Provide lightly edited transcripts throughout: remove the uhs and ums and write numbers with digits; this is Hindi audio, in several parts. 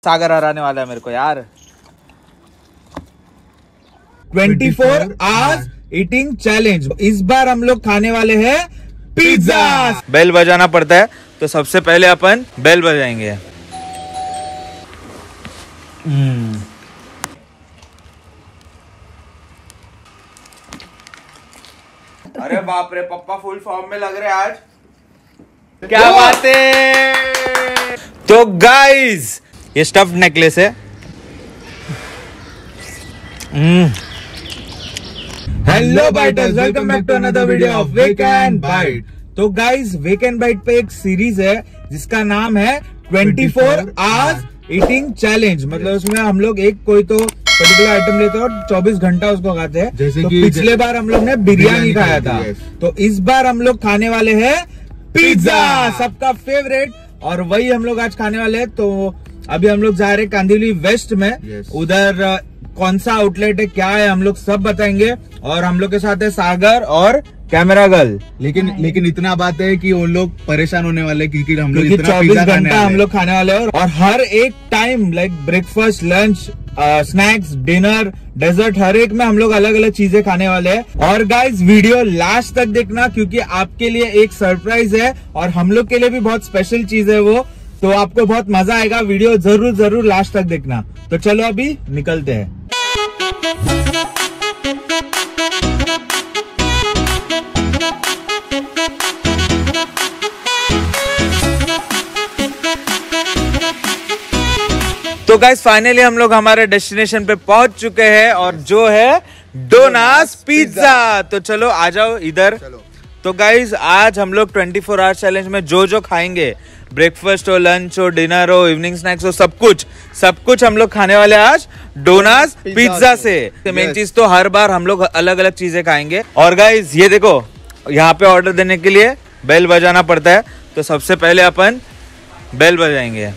सागर हराने वाला है मेरे को यार। 24 आवर्स ईटिंग चैलेंज। इस बार हम लोग खाने वाले हैं पिज्जा। बेल बजाना पड़ता है, तो सबसे पहले अपन बेल बजाएंगे। अरे बाप रे, पप्पा फुल फॉर्म में लग रहे आज। क्या बात है। तो गाइस, ये स्टफ्ड नेकलेस है। Hello biters, welcome back to another video of Wake and Bite. तो गाइस, वेक एंड बाइट पे एक सीरीज है जिसका नाम है 24 आवर्स ईटिंग चैलेंज। मतलब उसमें हम लोग एक कोई तो पर्टिकुलर आइटम लेते हैं और 24 घंटा उसको खाते हैं। जैसे तो पिछले बार हम लोग ने बिरयानी खाया था, तो इस बार हम लोग खाने वाले हैं पिज्जा, सबका फेवरेट। और वही हम लोग आज खाने वाले हैं। तो अभी हम लोग जा रहे हैं कांदिवली वेस्ट में। उधर कौन सा आउटलेट है, क्या है, हम लोग सब बताएंगे। और हम लोग के साथ है सागर और कैमरा गर्ल। लेकिन इतना बात है कि वो लोग परेशान होने वाले क्योंकि हम लोग 24 घंटा हम लोग खाने वाले हैं। और हर एक time like breakfast, lunch, snacks, dinner, dessert, हर एक में हम लोग अलग अलग चीजें खाने वाले हैं। और गाइज, वीडियो लास्ट तक देखना क्योंकि आपके लिए एक सरप्राइज है और हम लोग के लिए भी बहुत स्पेशल चीज है वो। तो आपको बहुत मजा आएगा। वीडियो जरूर लास्ट तक देखना। तो चलो अभी निकलते हैं। तो गाइस, फाइनली हम लोग हमारे डेस्टिनेशन पे पहुंच चुके हैं और जो है डोनास पिज्जा। तो चलो आ जाओ इधर। तो गाइस, आज हम लोग 24 आवर चैलेंज में जो खाएंगे, ब्रेकफास्ट हो, लंच हो, डिनर हो, इवनिंग स्नैक्स हो, सब कुछ हम लोग खाने वाले आज डोनास पिज्जा से। मेन चीज तो हर बार हम लोग अलग अलग चीजें खाएंगे। और गाइस, ये देखो, यहाँ पे ऑर्डर देने के लिए बेल बजाना पड़ता है, तो सबसे पहले अपन बेल बजाएंगे।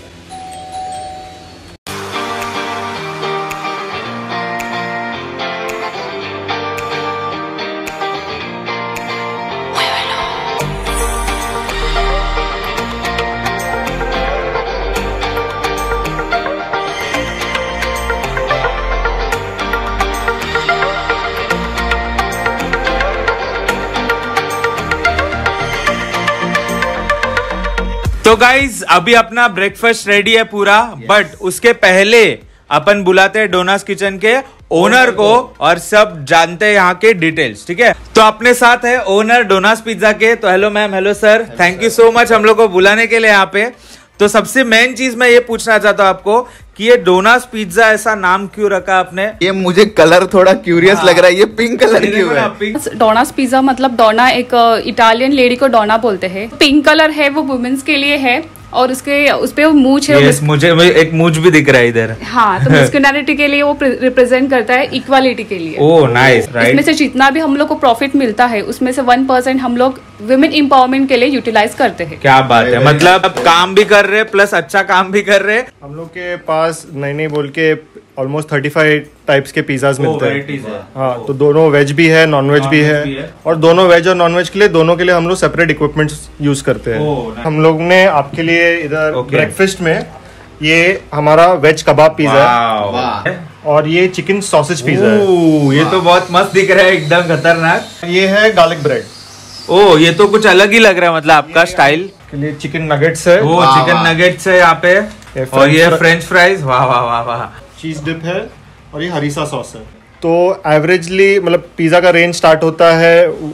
तो गाइज, अभी अपना ब्रेकफास्ट रेडी है पूरा, बट उसके पहले अपन बुलाते हैं डोनास किचन के ओनर को और सब जानते हैं यहाँ के डिटेल्स। ठीक है, तो अपने साथ है ओनर डोनास पिज्जा के। तो hello ma'am. Hello sir, thank you so much हम लोग को बुलाने के लिए यहाँ पे। तो सबसे मेन चीज मैं ये पूछना चाहता हूँ आपको कि ये डोनास पिज्जा ऐसा नाम क्यों रखा आपने? ये मुझे कलर थोड़ा क्यूरियस लग रहा है, ये पिंक कलर क्यों है? डोनास पिज्जा मतलब डोना एक इटालियन लेडी को डोना बोलते हैं। पिंक कलर है वो वुमेन्स के लिए है और उस पे वो मूछ है। मुझे एक मूछ भी दिख रहा है इधर। हाँ, तो मस्कुलिनिटी के लिए वो रिप्रेजेंट करता है, इक्वालिटी के लिए। Oh nice, right. इसमें से जितना भी हम लोग को प्रॉफिट मिलता है उसमें से 1% हम लोग वुमेन एम्पावरमेंट के लिए यूटिलाइज करते हैं। क्या बात है, मतलब काम भी कर रहे प्लस अच्छा काम भी कर रहे। हम लोग के पास नई बोल के ऑलमोस्ट 35 टाइप्स के पिज्जाज मिलते हैं। हाँ, तो दोनों वेज भी है, नॉन वेज भी है। और दोनों वेज और नॉन वेज के लिए दोनों के लिए हम लोग सेपरेट इक्विपमेंट्स यूज करते हैं। हम लोग ने आपके लिए इधर ब्रेकफास्ट में ये हमारा वेज कबाब पिज्जा है और ये चिकन सॉसेज पिज्जा है। ये तो बहुत मस्त दिख रहा है, एकदम खतरनाक। ये है गार्लिक ब्रेड। ओह, ये तो कुछ अलग ही लग रहा है, मतलब आपका स्टाइल। के लिए चिकन नगेट्स है। वो चिकन नगेट्स है यहाँ पे। और ये फ्रेंच फ्राइज। वाह वाह वाह वाह। चीज डिप है और ये हरीसा सॉस है। तो एवरेजली मतलब पिज्जा का रेंज स्टार्ट होता है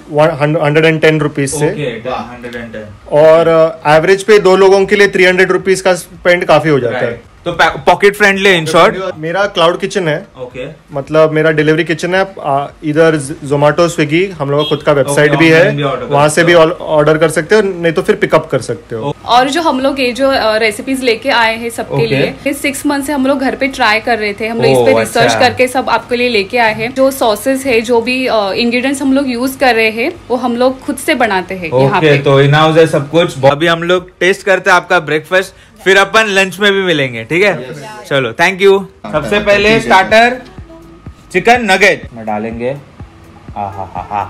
110 रुपीज से। 110। और एवरेज पे 2 लोगों के लिए 300 रुपीज का स्पेंड काफी हो जाता है। तो पॉकेट फ्रेंडली इन शॉर्ट। मेरा क्लाउड किचन है। ओके। मतलब मेरा डिलीवरी किचन है। इधर जोमेटो, स्विगी, हम लोग का खुद का वेबसाइट भी है, वहाँ से भी ऑर्डर कर सकते हो, नहीं तो फिर पिकअप कर सकते हो। और जो हम लोग ये जो रेसिपीज लेके आए हैं सबके लिए, 6 मंथ से हम लोग घर पे ट्राई कर रहे थे। हम लोग इस पे रिसर्च करके सब आपके लिए लेके आए हैं। जो सॉसेस है, जो भी इंग्रेडिएंट्स हम लोग यूज कर रहे हैं, वो हम लोग खुद से बनाते हैं यहाँ पे। तो इन हाउस है सब कुछ। अभी हम लोग टेस्ट करते हैं आपका ब्रेकफास्ट, फिर अपन लंच में भी मिलेंगे। ठीक है, चलो, थैंक यू। सबसे पहले स्टार्टर चिकन नगेट में डालेंगे। हा।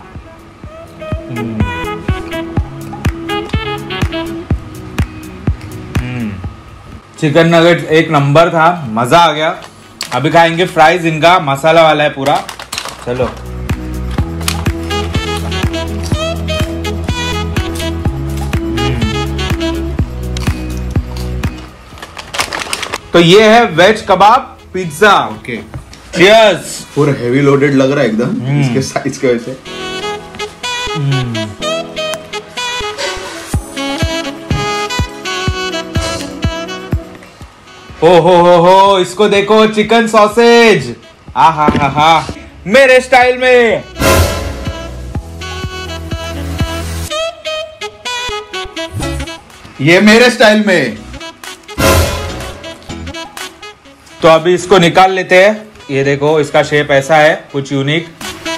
चिकन नगेट्स एक नंबर था, मजा आ गया। अभी खाएंगे फ्राइज, इनका मसाला वाला है पूरा। चलो तो ये है veg kebab pizza. Okay, cheers. पूरा हेवी लोडेड लग रहा है एकदम इसके साइज की वजह से। हो इसको देखो, चिकन सॉसेज। हा मेरे स्टाइल में। ये मेरे स्टाइल में। तो अभी इसको निकाल लेते हैं। ये देखो, इसका शेप ऐसा है, कुछ यूनिक।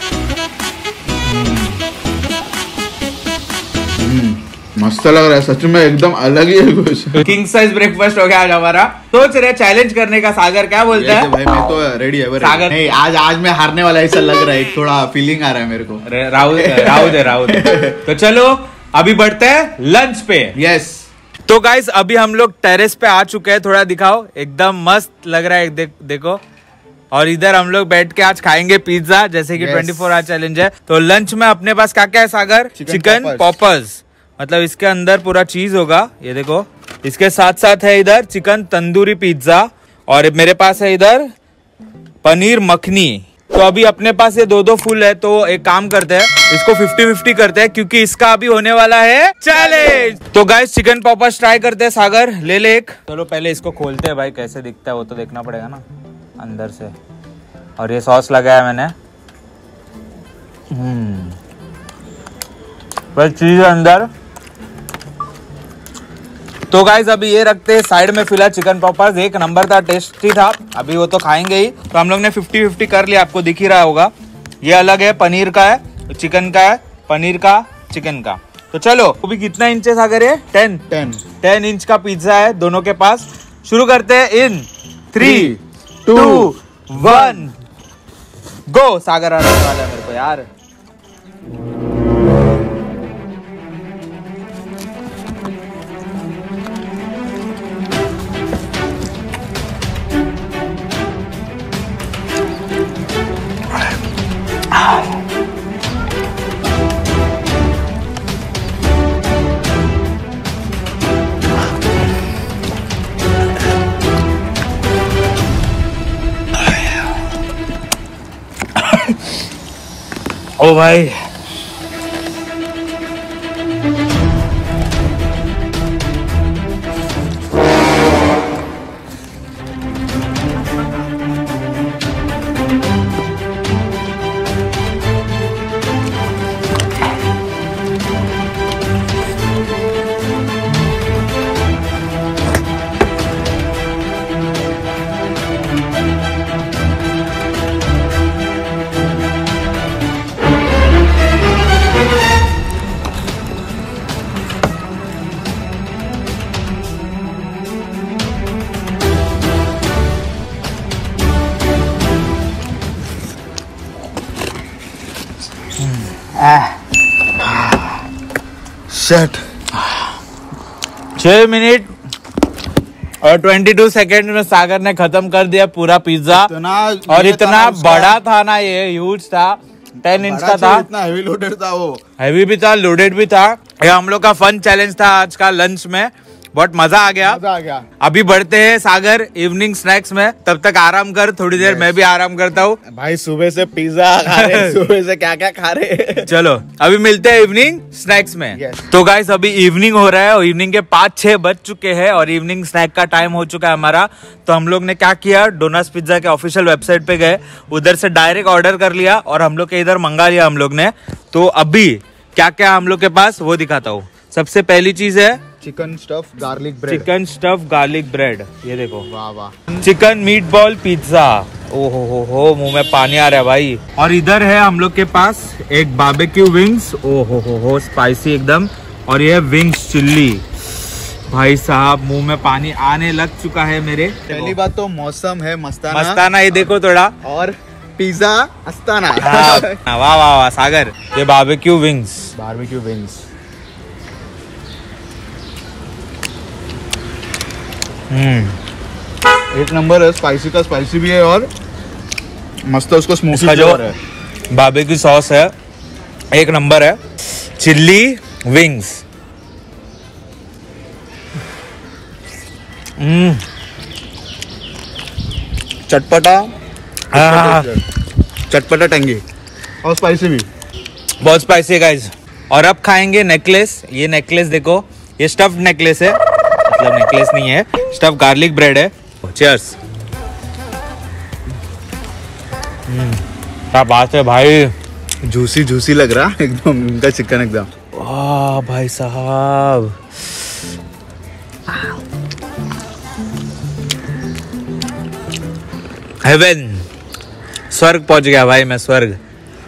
मस्त लग रहा है सच में, एकदम अलग ही है कुछ। किंग साइज ब्रेकफास्ट हो गया आज हमारा। सोच रहे चैलेंज करने का। सागर क्या बोलता है? भाई मैं तो रेडी है सागर। नहीं, आज मैं हारने वाला ऐसा लग रहा है, थोड़ा फीलिंग आ रहा है मेरे को। राहुल तो चलो अभी बढ़ते हैं लंच पे। यस। तो गाइस अभी हम लोग टेरेस पे आ चुके हैं। थोड़ा दिखाओ, एकदम मस्त लग रहा है। देखो, और इधर हम लोग बैठ के आज खाएंगे पिज्जा, जैसे कि 24 आवर चैलेंज है। तो लंच में अपने पास क्या क्या है सागर? चिकन पॉपर्स, मतलब इसके अंदर पूरा चीज होगा। ये देखो, इसके साथ साथ है इधर चिकन तंदूरी पिज्जा, और मेरे पास है इधर पनीर मखनी। तो अभी अपने पास ये दो फुल है। तो एक काम करते हैं, इसको 50-50 करते हैं, क्योंकि इसका अभी होने वाला है चैलेंज। तो गाइस चिकन पॉपर्स ट्राई करते हैं। सागर ले ले एक। चलो पहले इसको खोलते हैं भाई, कैसे दिखता है वो तो देखना पड़ेगा ना अंदर से। और ये सॉस लगाया मैंने। बस चीज अंदर। तो गाइज अभी ये रखते हैं साइड में। फिलहाल चिकन पॉपर्स एक नंबर था, टेस्टी था। अभी वो तो खाएंगे ही। तो हम लोग ने 50-50 कर लिया, आपको दिख ही रहा होगा। ये अलग है, पनीर का है, चिकन का है, पनीर का, चिकन का। तो चलो अभी कितना इंचेस आ गए? 10 इंच का पिज्जा है दोनों के पास। शुरू करते हैं इन 3, 2, 1 गो। सागर आने वाला है मेरे को यार। ओ भाई, शट 6 मिनट और 22 सेकेंड में सागर ने खत्म कर दिया पूरा पिज्जा। और इतना बड़ा था ना, ये ह्यूज था, 10 इंच का था। इतना हेवी लोडेड था वो। हैवी भी था, लोडेड भी था। ये हम लोग का फन चैलेंज था आज का लंच में। बहुत मजा आ गया। अभी बढ़ते हैं सागर इवनिंग स्नैक्स में। तब तक आराम कर, थोड़ी देर मैं भी आराम करता हूँ। भाई सुबह से पिज्जा खा रहे, सुबह से क्या क्या खा रहे। चलो अभी मिलते हैं इवनिंग स्नैक्स में। तो गाइस अभी इवनिंग हो रहा है और इवनिंग के 5-6 बज चुके हैं और इवनिंग स्नैक का टाइम हो चुका है हमारा। तो हम लोग ने क्या किया, डोनास पिज्जा के ऑफिशियल वेबसाइट पे गए, उधर से डायरेक्ट ऑर्डर कर लिया और हम लोग के इधर मंगा लिया हम लोग ने। तो अभी क्या क्या हम लोग के पास वो दिखाता हूँ। सबसे पहली चीज है चिकन स्टफ गार्लिक ब्रेड। ये देखो, वाह वाह। Chicken meat ball pizza. ओहो हो मुंह में पानी आ रहा है भाई। और इधर है हम लोग के पास एक बारबेक्यू विंग्स। ओहो हो स्पाइसी एकदम। और ये विंग्स चिल्ली। भाई साहब मुंह में पानी आने लग चुका है मेरे। पहली बात तो मौसम है मस्ताना, ये देखो थोड़ा। और पिज्जा अस्ताना। वाह वाह वाह सागर। ये बारबेक्यू विंग्स। एक नंबर है, स्पाइसी का स्पाइसी भी है और मस्त है, उसको स्मोकी जो है। बारबेक्यू सॉस है एक नंबर है। चिल्ली विंग्स, चटपटा हाँ, चटपटा टंगी और स्पाइसी भी। बहुत स्पाइसी है गाइस। और अब खाएंगे नेकलेस। ये नेकलेस देखो, ये स्टफ्ड नेकलेस है, मतलब नेकलेस नहीं है, स्टफ्ड गार्लिक ब्रेड है। चीयर्स। क्या बात है भाई, जूसी जूसी लग रहा एकदम इनका चिकन एकदम। वाह भाई साहब, हेवन, स्वर्ग पहुंच गया भाई मैं, स्वर्ग।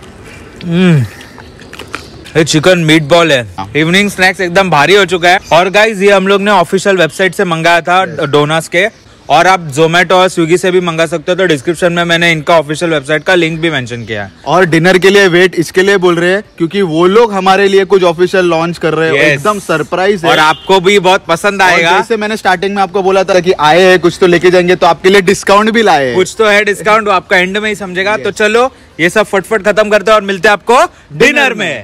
ये चिकन मीट बॉल है। इवनिंग स्नैक्स एकदम भारी हो चुका है। और गाइज ये हम लोग ने ऑफिशियल वेबसाइट से मंगाया था, डोनास के, और आप जोमेटो और स्विगी से भी मंगा सकते हो। तो डिस्क्रिप्शन में मैंने इनका ऑफिशियल वेबसाइट का लिंक भी मेंशन किया है। और डिनर के लिए वेट इसके लिए बोल रहे हैं क्योंकि वो लोग हमारे लिए कुछ ऑफिशियल लॉन्च कर रहे हैं। Yes. एकदम सरप्राइज है और आपको भी बहुत पसंद आएगा। जैसे मैंने स्टार्टिंग में आपको बोला था कि आए हैं कुछ तो लेके जाएंगे, तो आपके लिए डिस्काउंट भी लाए हैं। कुछ तो है डिस्काउंट, वो आपका एंड में ही समझेगा। तो चलो ये सब फटफट खत्म करते हैं और मिलते हैं आपको डिनर में।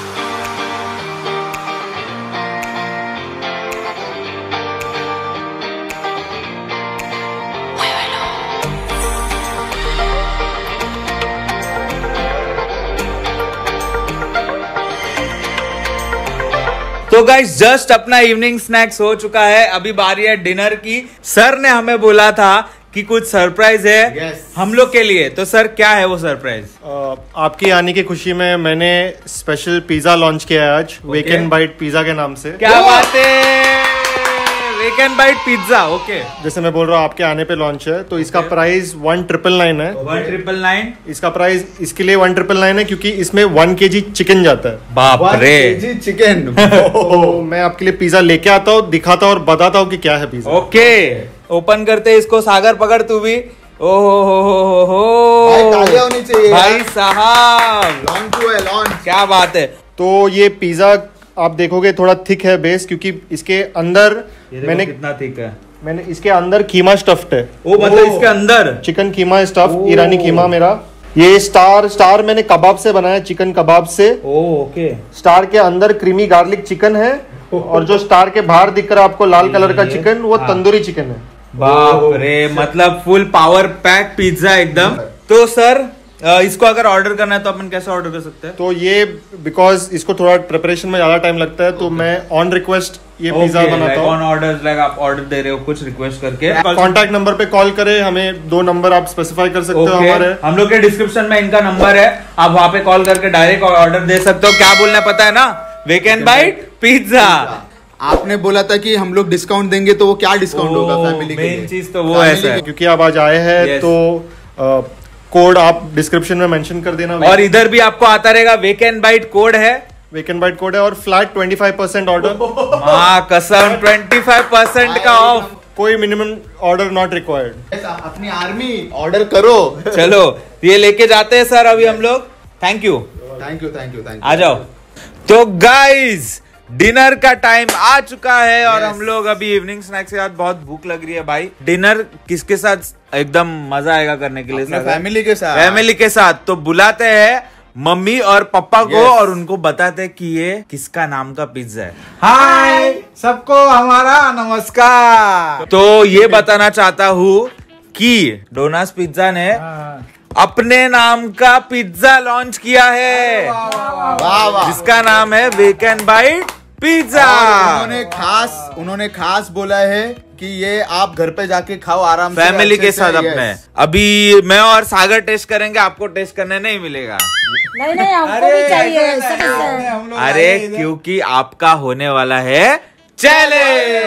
तो गाइस जस्ट अपना इवनिंग स्नैक्स हो चुका है, अभी बारी है डिनर की। सर ने हमें बोला था कि कुछ सरप्राइज है हम लोग के लिए। तो सर क्या है वो सरप्राइज? आपकी आने की खुशी में मैंने स्पेशल पिज्जा लॉन्च किया है आज, वेक एंड बाइट पिज्जा के नाम से। क्या बात है, Wake and Bite pizza. Okay, जैसे मैं बोल रहा हूँ आपके आने पे लॉन्च है, तो इसका प्राइस 1999 है। 1999 इसका प्राइस इसके लिए 1999 है क्योंकि इसमें 1 kg चिकन जाता है। बाप रे, चिकन। तो मैं आपके लिए पिज्जा लेके आता हूँ, दिखाता हूँ और बताता हूँ कि क्या है पिज्जा। ओके ओपन करते हैं इसको। सागर पकड़ तू भी। भाई तालियां होनी चाहिए भाई साहब, लॉन्च हुआ है, लॉन्च। क्या बात है। तो ये पिज्जा आप देखोगे थोड़ा थिक है बेस, क्योंकि इसके अंदर मैंने कितना थिक है, मैंने इसके अंदर कीमा स्टफ्ड है। ओ मतलब इसके अंदर चिकन कीमा स्टफ, ईरानी कीमा मेरा। ये स्टार मैंने कबाब से बनाया, चिकन कबाब से। ओके, स्टार के अंदर क्रीमी गार्लिक चिकन है, और जो स्टार के बाहर दिख रहा है आपको लाल कलर का चिकन, वो तंदूरी चिकन है। बाप रे, मतलब फुल पावर पैक पिज्जा एकदम। तो सर इसको अगर ऑर्डर करना है तो अपन कैसे ऑर्डर कर सकते हैं? तो ये बिकॉज इसको थोड़ा प्रिपरेशन में ज्यादा टाइम लगता है, तो मैं ऑन रिक्वेस्ट ये पिज्जा बनाता हूँ। ऑन ऑर्डर, लाइक आप ऑर्डर दे रहे हो कुछ रिक्वेस्ट करके। कॉन्टैक्ट नंबर पे कॉल करें, हमें 2 नंबर आप स्पेसिफाई कर सकते हो हमारे। हम लोग के डिस्क्रिप्शन में इनका नंबर है, आप वहाँ पे कॉल करके डायरेक्ट ऑर्डर दे सकते हो। क्या बोलना है पता है ना? Wake and Bite pizza. आपने बोला था कि हम लोग डिस्काउंट देंगे, तो वो क्या डिस्काउंट होगा फैमिली के लिए? मेन चीज तो वो है, क्योंकि आप आज आए हैं तो कोड आप डिस्क्रिप्शन में मेंशन कर देना। और इधर भी आपको आता रहेगा, वेक एंड बाइट कोड है, वेक एंड बाइट कोड है, और फ्लैट 25% ऑर्डर। हाँ कसम, 25% का ऑफ। कोई मिनिमम ऑर्डर नॉट रिक्वायर्ड। अपनी आर्मी ऑर्डर करो। चलो ये लेके जाते हैं सर अभी हम लोग। Thank you, thank you, thank you, thank you. आ जाओ। तो गाइज डिनर का टाइम आ चुका है और हम लोग अभी इवनिंग स्नैक्स के साथ, बहुत भूख लग रही है भाई। डिनर किसके साथ एकदम मजा आएगा करने के लिए? फैमिली के साथ। फैमिली के साथ। तो बुलाते हैं मम्मी और पापा को और उनको बताते हैं कि ये किसका नाम का पिज्जा है। हाय सबको हमारा नमस्कार। तो ये बताना चाहता हूँ कि डोनास पिज्जा ने अपने नाम का पिज्जा लॉन्च किया है, वाह वाह। जिसका नाम है वेक एंड बाइट पिज्जा। उन्होंने खास बोला है कि ये आप घर पे जाके खाओ आराम से, फैमिली के अच्छे साथ से। अपने। अभी मैं और सागर टेस्ट करेंगे, आपको टेस्ट करने नहीं मिलेगा। नहीं हमको भी चाहिए सब। अरे क्योंकि आपका होने वाला है चैलेंज।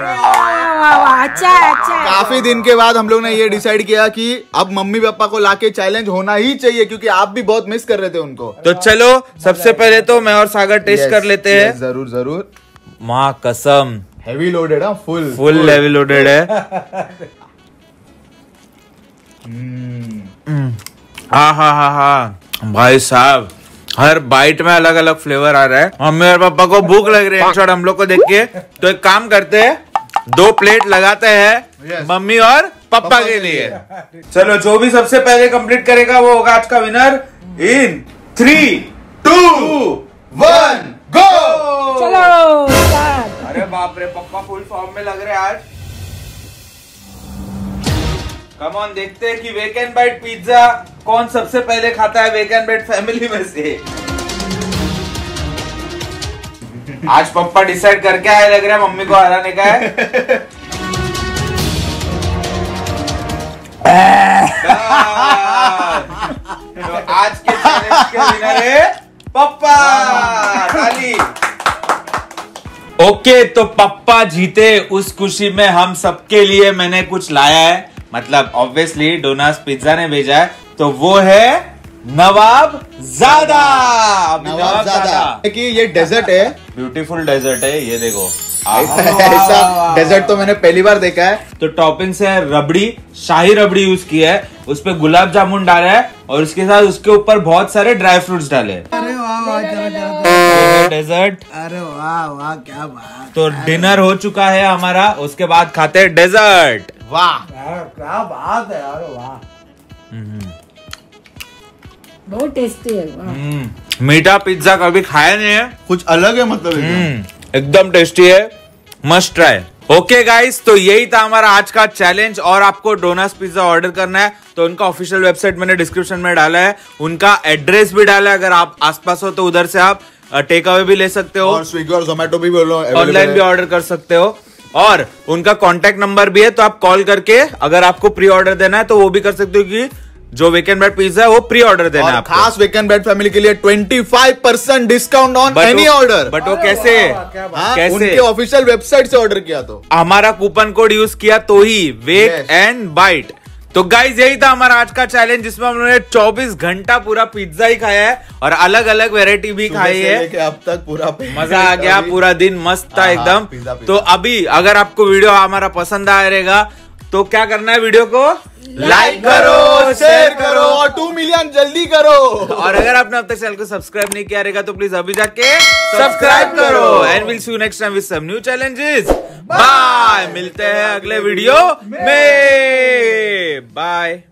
अच्छा काफी दिन के बाद हम लोग ने ये डिसाइड किया कि अब मम्मी पापा को लाके चैलेंज होना ही चाहिए, क्योंकि आप भी बहुत मिस कर रहे थे उनको। तो चलो सबसे पहले तो मैं और सागर टेस्ट कर लेते हैं। जरूर जरूर। माँ कसम, हेवी लोडेड है, फुल लेवल लोडेड है। हा भाई साहब, हर बाइट में अलग अलग फ्लेवर आ रहा है। मम्मी और पापा को भूख लग रही है हम लोग को देख के। तो एक काम करते हैं, 2 प्लेट लगाते हैं मम्मी और पापा के लिए। चलो जो भी सबसे पहले कंप्लीट करेगा वो होगा आज का विनर। इन 3, 2, 1 गो। चलो start। अरे बाप रे, पप्पा फुल फॉर्म में लग रहे आज। कम ऑन, देखते हैं कि वेक एंड बाइट पिज्जा कौन सबसे पहले खाता है वेक एंड बाइट फैमिली में से। आज पप्पा डिसाइड करके आए, लग रहा है मम्मी को हराने का है। तो आज के चैलेंज के विनर है पप्पा। ताली। ओके, तो पप्पा जीते, उस खुशी में हम सबके लिए मैंने कुछ लाया है। मतलब ऑब्वियसली डोनास पिज्जा ने भेजा है, तो वो है नवाबजादा। नवाबजादा कि ये डेजर्ट है, ब्यूटीफुल डेजर्ट है, ये देखो। ऐसा डेजर्ट तो मैंने पहली बार देखा है। तो टॉपिंग से रबड़ी, शाही रबड़ी यूज की है, उस पे गुलाब जामुन डाला है और उसके साथ उसके ऊपर बहुत सारे ड्राई फ्रूट्स डाले। अरे वाह, डेजर्ट। अरे वाह वाह, क्या बात। तो डिनर हो चुका है हमारा, उसके बाद खाते हैं डेजर्ट। वाह, क्या बात है, अरे वाह, बहुत टेस्टी है। वाह। मीठा पिज्जा कभी खाया नहीं है, कुछ अलग है मतलब एकदम टेस्टी है, मस्ट ट्राई। ओके गाइस, तो यही था हमारा आज का चैलेंज। और आपको डोनास पिज्जा ऑर्डर करना है तो उनका ऑफिशियल वेबसाइट मैंने डिस्क्रिप्शन में डाला है, उनका एड्रेस भी डाला है। अगर आप आसपास हो तो उधर से आप टेक अवे भी ले सकते हो और स्विगी और जोमेटो भी ऑनलाइन भी ऑर्डर कर सकते हो। और उनका कॉन्टेक्ट नंबर भी है, तो आप कॉल करके अगर आपको प्री ऑर्डर देना है तो वो भी कर सकते हो, कि जो वेक एंड बाइट पिज्जा है वो प्री ऑर्डर देना है आपको। खास वेक एंड बाइट फैमिली के लिए 25% discount on any order. But वो कैसे? कैसे? उनके ऑफिशियल वेबसाइट से ऑर्डर किया तो हमारा कूपन कोड यूज किया तो ही वेक एंड बाइट। तो गाइज यही था हमारा आज का चैलेंज, जिसमें हमने 24 घंटा पूरा पिज्जा ही खाया है और अलग अलग वेरायटी भी खाई है। अब तक पूरा मजा आ गया, पूरा दिन मस्त था एकदम। तो अभी अगर आपको वीडियो हमारा पसंद आया रहेगा तो क्या करना है, वीडियो को लाइक करो, शेयर करो और 2 मिलियन जल्दी करो। और अगर आपने अब तक चैनल को सब्सक्राइब नहीं किया रहेगा तो प्लीज अभी जाके सब्सक्राइब करो। And will see you next time with some new challenges. Bye, मिलते हैं अगले वीडियो में। बाय।